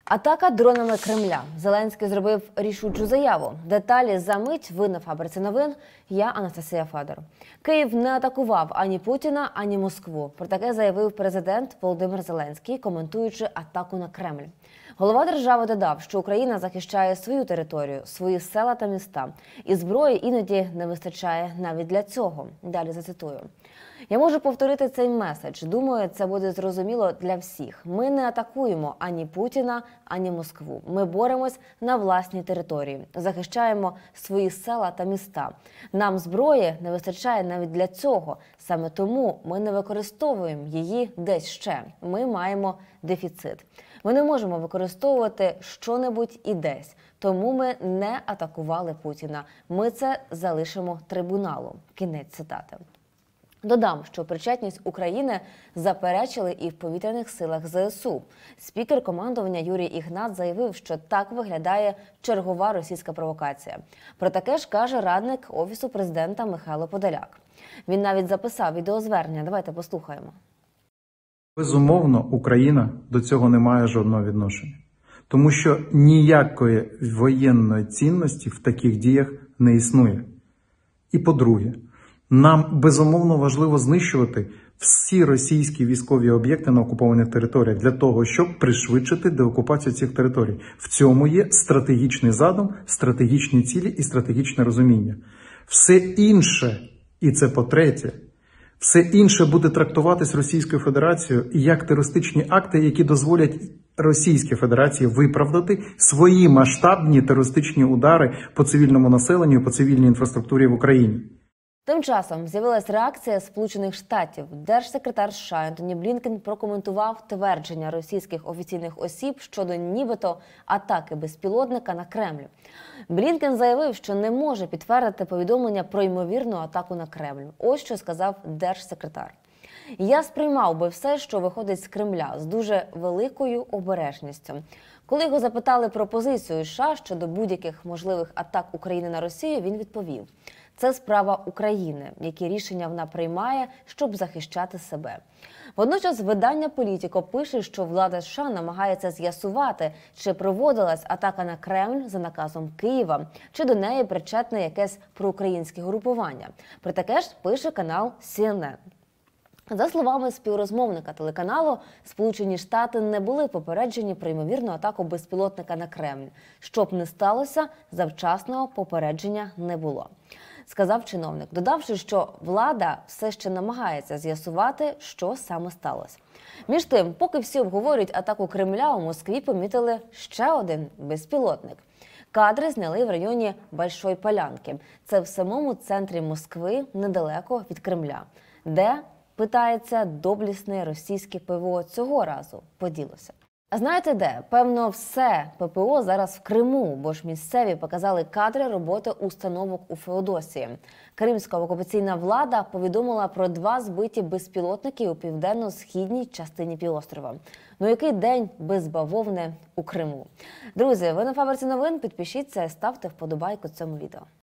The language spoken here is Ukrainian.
Атака дронами Кремля. Зеленський зробив рішучу заяву. Деталі за мить. Ви на Фабриці новин. Я Анастасія Федор. Київ не атакував ані Путіна, ані Москву. Про таке заявив президент Володимир Зеленський, коментуючи атаку на Кремль. Голова держави додав, що Україна захищає свою територію, свої села та міста. І зброї іноді не вистачає навіть для цього. Далі зацитую. Я можу повторити цей меседж. Думаю, це буде зрозуміло для всіх. Ми не атакуємо ані Путіна, ані Москву. Ми боремось на власній території. Захищаємо свої села та міста. Нам зброї не вистачає навіть для цього. Саме тому ми не використовуємо її десь ще. Ми маємо дефіцит. Ми не можемо використовувати що-небудь і десь. Тому ми не атакували Путіна. Ми це залишимо трибуналу. Кінець цитати. Додам, що причетність України заперечили і в повітряних силах ЗСУ. Спікер командування Юрій Ігнат заявив, що так виглядає чергова російська провокація. Про таке ж каже радник Офісу президента Михайло Подоляк. Він навіть записав відеозвернення. Давайте послухаємо. Безумовно, Україна до цього не має жодного відношення. Тому що ніякої воєнної цінності в таких діях не існує. І по-друге, нам безумовно важливо знищувати всі російські військові об'єкти на окупованих територіях для того, щоб пришвидшити деокупацію цих територій. В цьому є стратегічний задум, стратегічні цілі і стратегічне розуміння. Все інше, і це по-третє, все інше буде трактуватись Російською Федерацією як терористичні акти, які дозволять Російській Федерації виправдати свої масштабні терористичні удари по цивільному населенню і по цивільній інфраструктурі в Україні. Тим часом з'явилась реакція Сполучених Штатів. Держсекретар США Ентоні Блінкен прокоментував твердження російських офіційних осіб щодо нібито атаки безпілотника на Кремль. Блінкен заявив, що не може підтвердити повідомлення про ймовірну атаку на Кремль. Ось що сказав держсекретар. Я сприймав би все, що виходить з Кремля, з дуже великою обережністю. Коли його запитали про позицію США щодо будь-яких можливих атак України на Росію, він відповів – це справа України, які рішення вона приймає, щоб захищати себе. Водночас видання «Політіко» пише, що влада США намагається з'ясувати, чи проводилась атака на Кремль за наказом Києва, чи до неї причетне якесь проукраїнське групування. Про таке ж пише канал CNN. За словами співрозмовника телеканалу, Сполучені Штати не були попереджені про ймовірну атаку безпілотника на Кремль. Щоб не сталося, завчасного попередження не було. Сказав чиновник, додавши, що влада все ще намагається з'ясувати, що саме сталося. Між тим, поки всі обговорюють атаку Кремля, у Москві помітили ще один безпілотник. Кадри зняли в районі Большої Полянки. Це в самому центрі Москви, недалеко від Кремля. Де, питається, доблісне російське ПВО цього разу поділося. А знаєте де? Певно, все ППО зараз в Криму, бо ж місцеві показали кадри роботи установок у Феодосії. Кримська окупаційна влада повідомила про 2 збиті безпілотники у південно-східній частині півострова. Ну який день без бавовни у Криму? Друзі, ви на Фабриці новин, підпишіться і ставте вподобайку цьому відео.